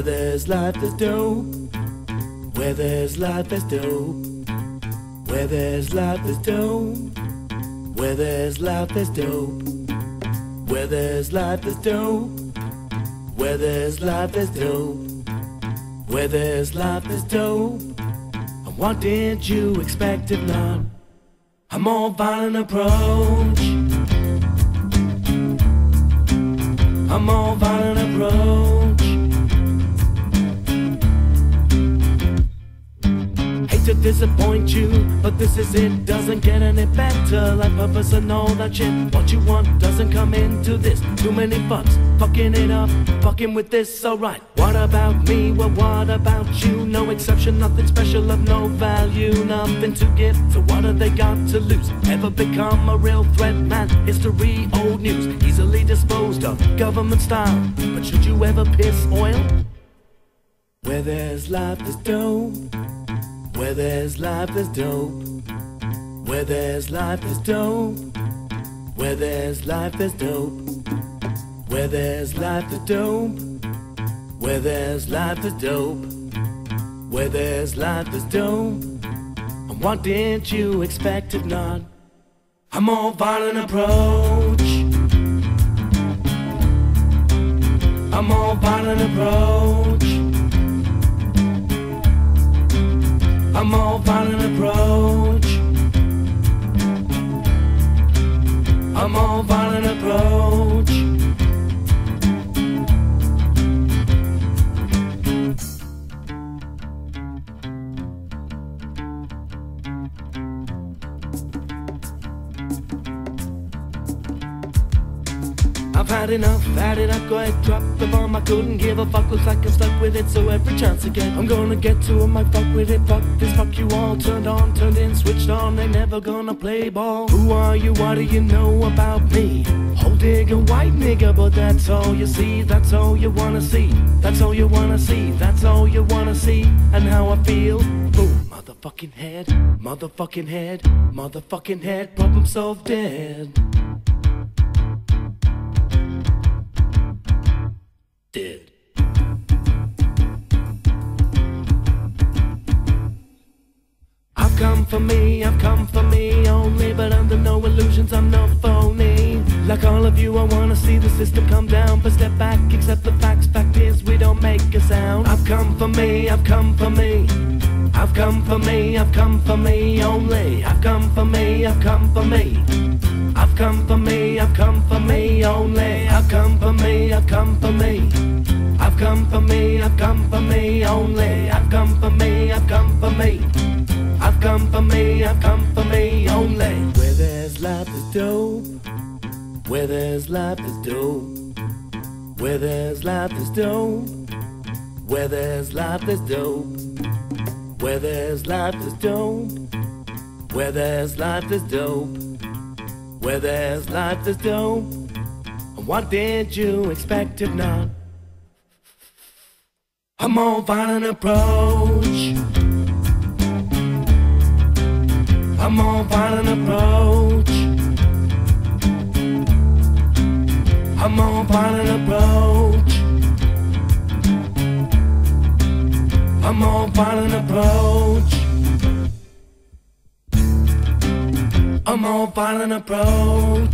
there's life, there's dope. Where there's life, there's dope. Where there's life, there's dope. Where there's life, there's dope. Where there's life, there's dope. Where there's life, there's dope. Where there's life, there's dope. And what did you expect if not a more violent approach? A more violent approach. Hate to disappoint you, but this is it. Doesn't get any better. Like purpose and all that shit. What you want doesn't come into this. Too many fucks fucking it up, fucking with this. Alright, what about me? Well, what about you? No exception, nothing special of no value, nothing to give. So what have they got to lose? Ever become a real threat, man? History, old news, easily disposed of, government style. But should you ever piss oil? Where there's life, there's dope. Where there's life, there's dope. Where there's life, there's dope. Where there's life, there's dope. Where there's life, there's dope. Where there's life, there's dope. Where there's life, there's dope. And what did you expect if not a more violent approach? A more violent approach. A more violent approach. A more violent approach. I've had it, I got dropped the bomb. I couldn't give a fuck, looks like I'm stuck with it. So every chance I get, I'm gonna get to 'em, I fuck with it. Fuck this, fuck you all, turned on, turned in, switched on. They never gonna play ball. Who are you, what do you know about me? Whole digger, white nigga, but that's all you see. That's all you wanna see. That's all you wanna see. That's all you wanna see. And how I feel, boom, motherfucking head. Motherfucking head, motherfucking head. Problem solved, dead. Dead. I've come for me only, but under no illusions, I'm no phony. Like all of you, I wanna see the system come down, but step back, accept the facts. Fact is, we don't make a sound. I've come for me, I've come for me. I've come for me, I've come for me only. I've come for me, I've come for me. I've come for me, I've come for me only. I've come for me, I've come for me. I've come for me, I've come for me only. I've come for me, I've come for me. I've come for me, I've come for me only. Where there's life, there's dope. Where there's life, there's dope. Where there's life, there's dope. Where there's life, there's dope. Where there's life, there's dope. Where there's life, there's dope. Where there's life, there's dope. And what did you expect if not a more violent approach? A more violent approach. A more violent approach. A more violent approach. A more violent approach.